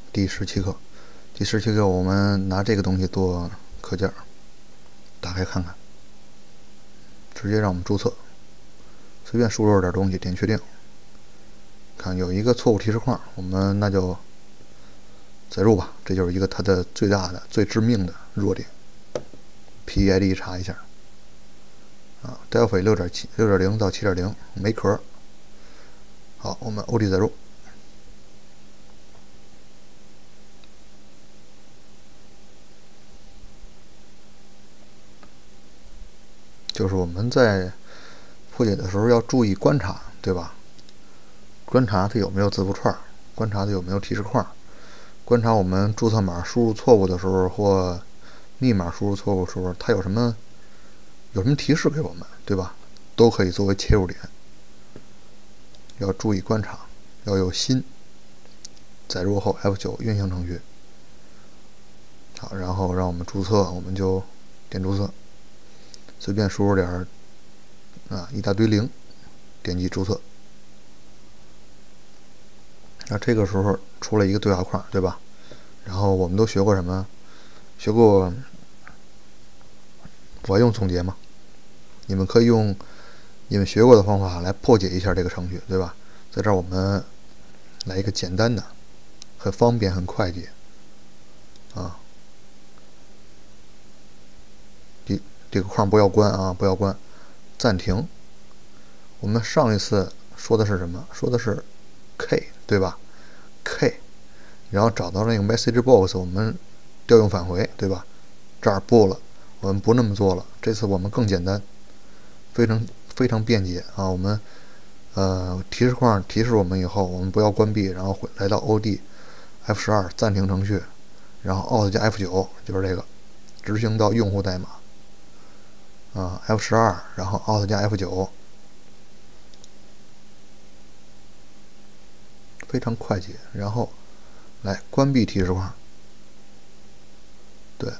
第17课。第17课我们拿这个东西做课件，打开看看，直接让我们注册，随便输入点东西，点确定。看有一个错误提示框，我们那就载入吧，这就是一个它的最大的、最致命的弱点。PID 查一下，Delphi 6.0到7.0没壳。好，我们 OD 载入。就是我们在破解的时候要注意观察，对吧？观察它有没有字符串，观察它有没有提示框，观察我们注册码输入错误的时候或密码输入错误的时候，它有什么提示给我们，对吧？都可以作为切入点。要注意观察，要有心。载入后 F9 运行程序。好，然后让我们注册，我们就点注册，随便输入点一大堆0，点击注册。那这个时候出了一个对话框，对吧？然后我们都学过什么？学过我用总结吗？你们可以用你们学过的方法来破解一下这个程序，对吧？在这儿我们来一个简单的，很方便，很快捷这个框不要关啊，不要关，暂停。我们上一次说的是什么？说的是 K， 对吧 ？K， 然后找到那个 message box， 我们调用返回，对吧？这儿不了，我们不那么做了。这次我们更简单，非常便捷啊。我们提示框提示我们以后，我们不要关闭，然后来到 OD F12 暂停程序，然后 Alt 加 F9 就是这个，执行到用户代码F12， 然后 Alt 加 F9， 非常快捷。然后来关闭提示框，对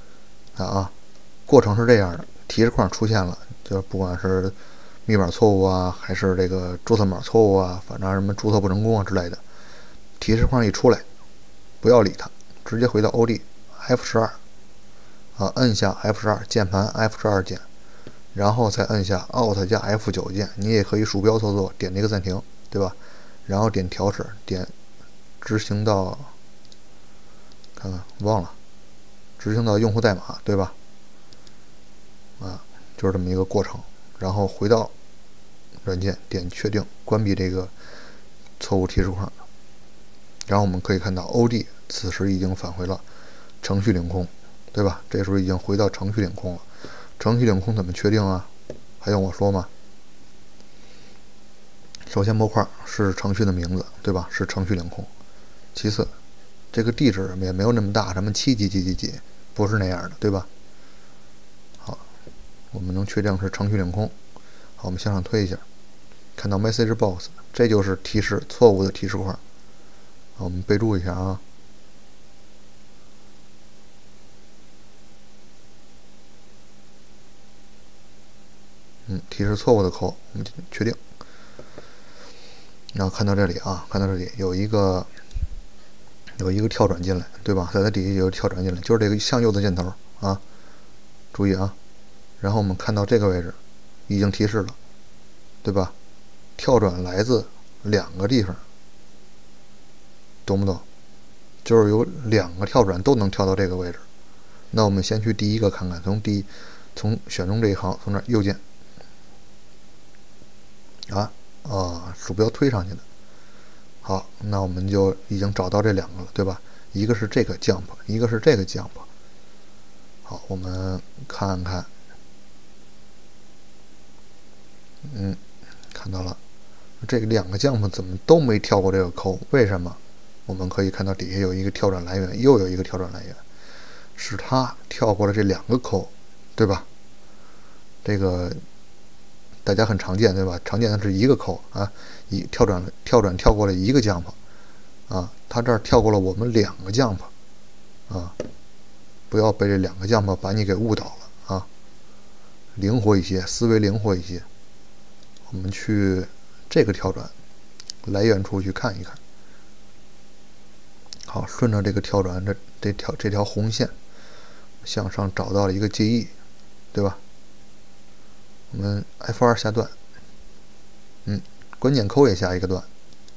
过程是这样的，提示框出现了，就不管是密码错误啊，还是这个注册码错误啊，反正什么注册不成功啊之类的，提示框一出来，不要理它，直接回到 OD F12 摁下 F12 键盘 F12 键，然后再摁下 Alt 加 F9 键，你也可以鼠标操作，点这个暂停，对吧？然后点调试，点执行到看看忘了，执行到用户代码，对吧？就是这么一个过程。然后回到软件，点确定，关闭这个错误提示框。然后我们可以看到 OD 此时已经返回了程序领空，对吧？这时候已经回到程序领空了。程序领空怎么确定啊？还用我说吗？首先模块是程序的名字，对吧？是程序领空。其次，这个地址也没有那么大，什么7几几几几，不是那样的，对吧？好，我们能确定是程序领空。好，我们向上推一下，看到 message box， 这就是提示错误的提示框。好，我们备注一下啊。提示错误的扣，我们确定。然后看到这里看到这里有一个跳转进来，对吧？在它底下有跳转进来，就是这个向右的箭头注意然后我们看到这个位置已经提示了，对吧？跳转来自2个地方，懂不懂？就是有2个跳转都能跳到这个位置。那我们先去第一个看看，从选中这一行，从那右键鼠标推上去的。好，那我们就已经找到这2个了，对吧？一个是这个 jump， 一个是这个 jump。好，我们看看，看到了，这个2个 jump 怎么都没跳过这个扣？为什么？我们可以看到底下有一个跳转来源，又有一个跳转来源，是它跳过了这2个扣，对吧？这个大家很常见，对吧？常见的是一个扣跳转跳过了一个 jump 它这儿跳过了我们2个 jump 不要被这2个 jump 把你给误导了灵活一些，思维灵活一些。我们去这个跳转来源处去看一看。 好，顺着这个跳转这条红线向上找到了一个记忆，对吧？我们 F2 下段，关键扣也下一个段，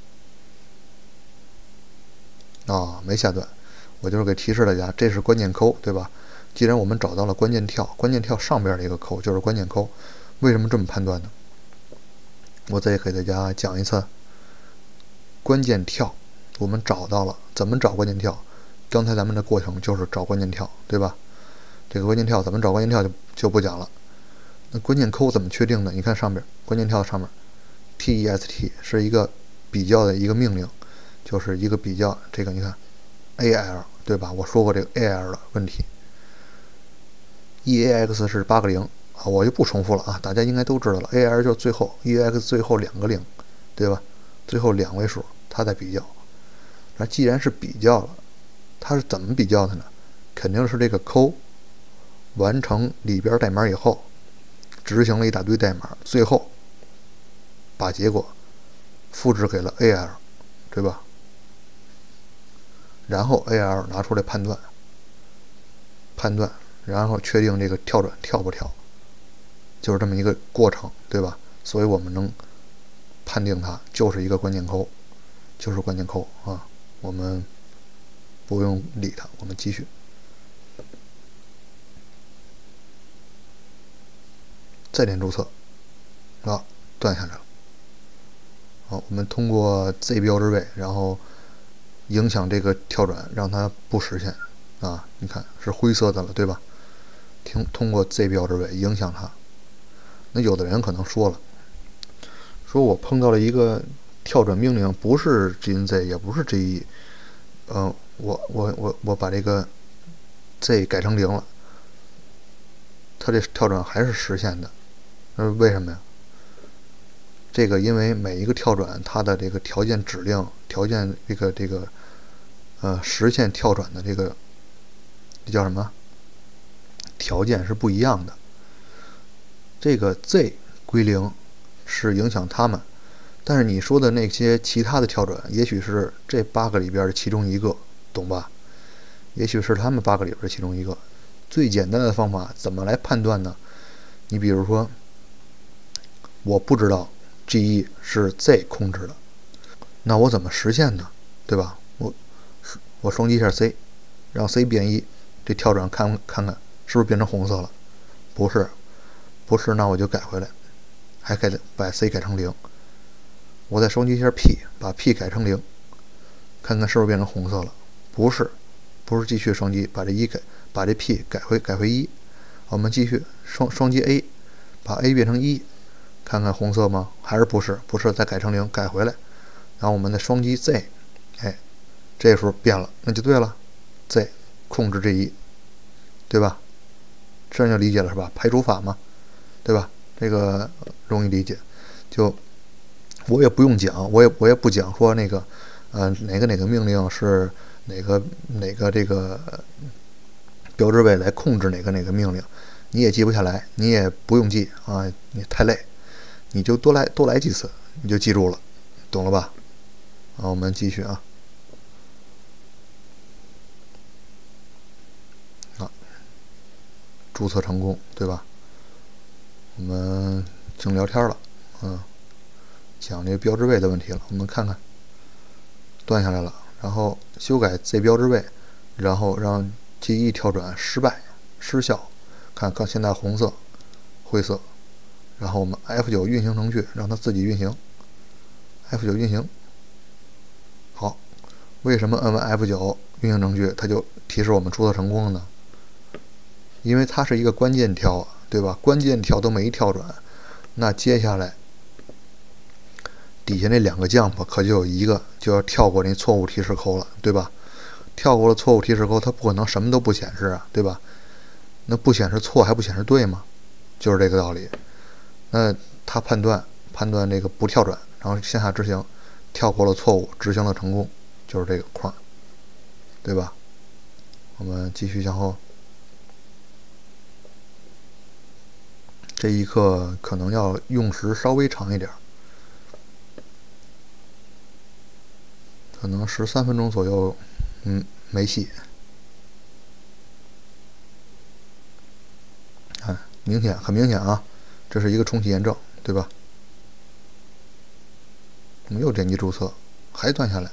没下段，我就是给提示大家，这是关键扣，对吧？既然我们找到了关键跳，关键跳上边的一个扣就是关键扣，为什么这么判断呢？我再给大家讲一次，关键跳我们找到了，怎么找关键跳？刚才咱们的过程就是找关键跳，对吧？这个关键跳怎么找关键跳就不讲了。那关键扣怎么确定呢？你看上边关键跳上面 test 是一个比较的一个命令，就是一个比较，这个你看 al 对吧？我说过这个 al 的问题。eax 是8个0啊，我就不重复了啊，大家应该都知道了。al 就是最后 eax 最后2个0，对吧？最后2位数，它在比较。那既然是比较了，它是怎么比较的呢？肯定是这个扣完成里边代码以后，执行了一大堆代码，最后把结果复制给了 al， 对吧？然后 al 拿出来判断，然后确定这个跳转跳不跳，就是这么一个过程，对吧？所以我们能判定它就是一个关键扣，就是关键扣啊。我们不用理它，我们继续。再点注册，断下来了。好，我们通过 Z 标志位，然后影响这个跳转，让它不实现啊。你看是灰色的了，对吧？通过 Z 标志位影响它。那有的人可能说了，说我碰到了一个跳转命令，不是 GNZ 也不是 GE，我把这个 Z 改成0了，它这跳转还是实现的，为什么呀？这个因为每一个跳转它的这个条件指令、条件实现跳转的这叫什么？条件是不一样的。这个 Z 归0是影响它们，但是你说的那些其他的跳转，也许是这8个里边的其中一个，懂吧？也许是他们8个里边的其中一个。最简单的方法怎么来判断呢？你比如说，我不知道 GE 是 Z 控制的，那我怎么实现呢？对吧？我双击一下 C， 让 C 变1，这跳转看看是不是变成红色了？不是，那我就改回来，还把 C 改成0。我再双击一下 P， 把 P 改成0，看看是不是变成红色了？不是，继续双击把这 P 改回1。我们继续双击 A， 把 A 变成1，看看红色吗？还是不是？再改成0，改回来。然后我们再双击 Z， 这时候变了，那就对了 ，Z 控制G1，对吧？这样就理解了是吧？排除法嘛，对吧？这个容易理解。就我也不用讲，我也不讲说那个哪个命令是哪个这个标志位来控制哪个命令，你也记不下来，你也不用记啊，你太累，你就多来几次，你就记住了，懂了吧？好，我们继续啊。注册成功，对吧？我们净聊天了，讲这个标志位的问题了。我们看看，断下来了，然后修改 Z 标志位，然后让记忆跳转失效。看现在红色、灰色，然后我们 F9 运行程序，让它自己运行。F9 运行，好，为什么摁完 F9 运行程序，它就提示我们注册成功了呢？因为它是一个关键跳，对吧？关键跳都没跳转，那接下来底下那2个 jump 可就有一个就要跳过那错误提示扣了，对吧？跳过了错误提示扣，它不可能什么都不显示啊，对吧？那不显示错还不显示对吗？就是这个道理。那它判断这个不跳转，然后向下执行，跳过了错误，执行了成功，就是这个框，对吧？我们继续向后。这一课可能要用时稍微长一点，可能13分钟左右没戏。很明显啊，这是一个重启验证，对吧？我们又点击注册，还断下来。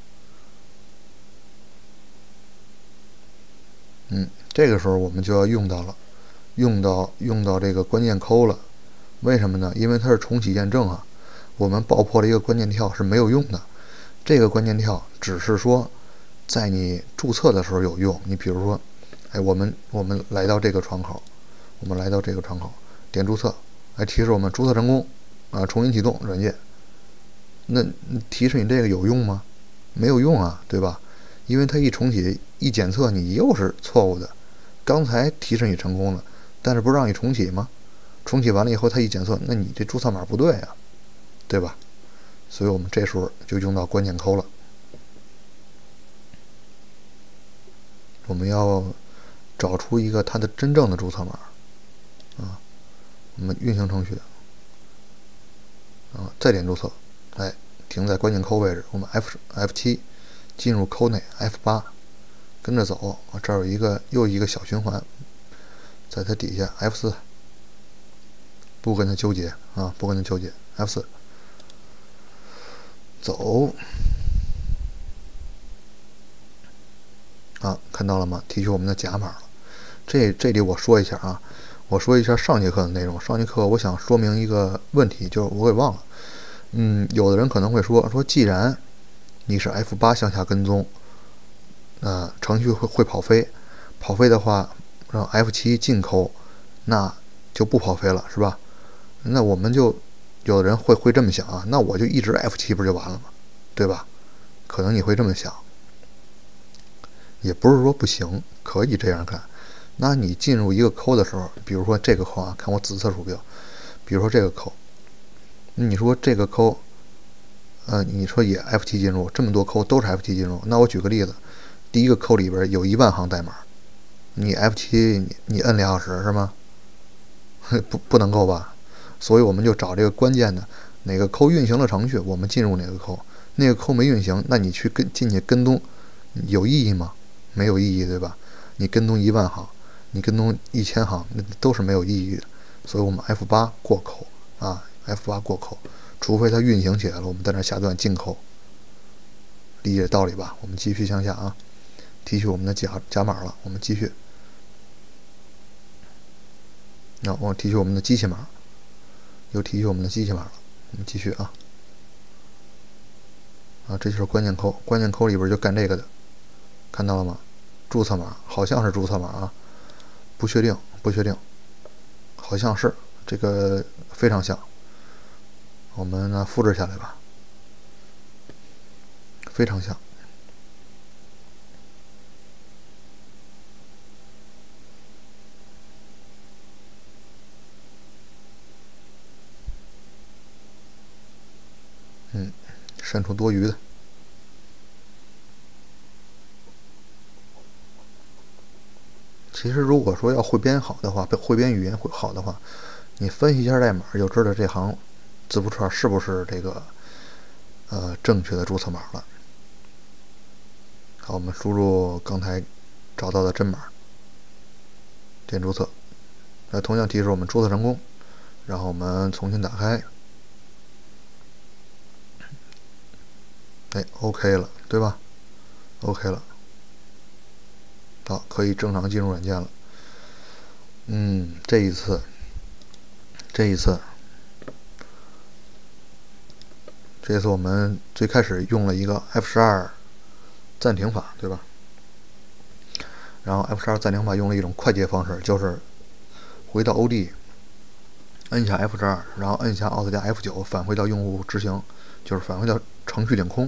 这个时候我们就要用到这个关键扣了。为什么呢？因为它是重启验证啊，我们爆破了一个关键跳是没有用的。这个关键跳只是说在你注册的时候有用。你比如说，我们来到这个窗口，点注册，提示我们注册成功啊，重新启动软件。那提示你这个有用吗？没有用啊，对吧？因为它一重启一检测你又是错误的。刚才提示你成功了，但是不是让你重启吗？重启完了以后它一检测，那你这注册码不对啊，对吧？所以我们这时候就用到关键扣了。我们要找出一个它的真正的注册码啊，我们运行程序啊，再点注册，停在关键扣位置，我们 F7 进入扣内 F8 跟着走啊，这儿又一个小循环，在它底下 F4 不跟它纠结啊，F4 走啊，看到了吗？提取我们的甲码了。这里我说一下啊，上节课的内容。上节课我想说明一个问题，就是我给忘了。有的人可能会说，既然你是 F8 向下跟踪，程序会跑飞的话，让 F7 进扣，那就不跑飞了，是吧？那我们就有的人会这么想啊，那我就一直 F7 不就完了吗？对吧？可能你会这么想，也不是说不行，可以这样干。那你进入一个扣的时候，比如说这个扣啊，看我紫色鼠标，比如说这个扣，你说这个扣，你说也 F7 进入，这么多扣都是 F7 进入，那我举个例子，第一个扣里边有10000行代码，你 F7 你摁2小时是吗？不能够吧？所以我们就找这个关键的哪个扣运行了程序，我们进入哪个扣，那个扣没运行，那你去进去跟踪有意义吗？没有意义，对吧？你跟踪10000行，你跟踪1000行，那都是没有意义的。所以我们 F8 过扣啊 ，F8 过扣，除非它运行起来了，我们在那下段进扣，理解道理吧？我们继续向下啊，提取我们的甲码了，我们继续。我提取我们的机器码，又提取我们的机器码了，我们继续啊。这就是关键扣，关键扣里边就干这个的，看到了吗？注册码好像是注册码啊，不确定，好像是这个非常像。我们呢复制下来吧，非常像。删除多余的。其实如果说要汇编好的话，汇编语言好的话，你分析一下代码就知道这行字符串是不是这个正确的注册码了。好，我们输入刚才找到的真码，点注册，同样提示我们注册成功，然后我们重新打开。OK 了，对吧 ？OK 了，好，可以正常进入软件了。这一次我们最开始用了一个 F12暂停法，对吧？然后 F12暂停法用了一种快捷方式，就是回到 OD， 摁下 F12， 然后摁下 Alt 加 F9， 返回到用户执行，就是返回到程序领空。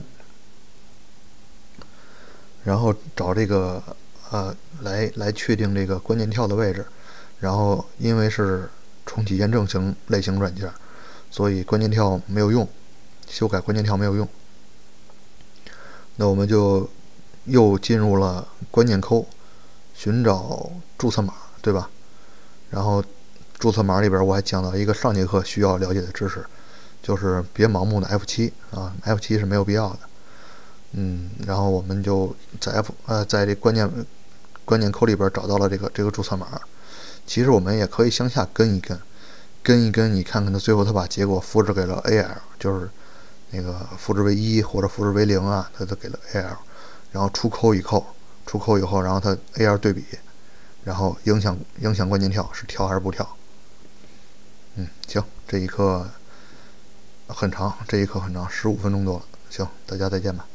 然后找这个来确定这个关键跳的位置，然后因为是重启验证类型软件，所以关键跳没有用，修改关键跳没有用。那我们就又进入了关键扣，寻找注册码，对吧？然后注册码里边我还讲到一个上节课需要了解的知识，就是别盲目的 F7 啊 ，F7 是没有必要的。 然后我们就在这关键扣里边找到了这个注册码。其实我们也可以向下跟一跟，你看看它最后它把结果复制给了 AL， 就是那个复制为1或者复制为0啊，它就给了 AL， 然后出扣以后，然后它 AL 对比，然后影响关键跳是跳还是不跳。行，这一课很长，15分钟多了。行，大家再见吧。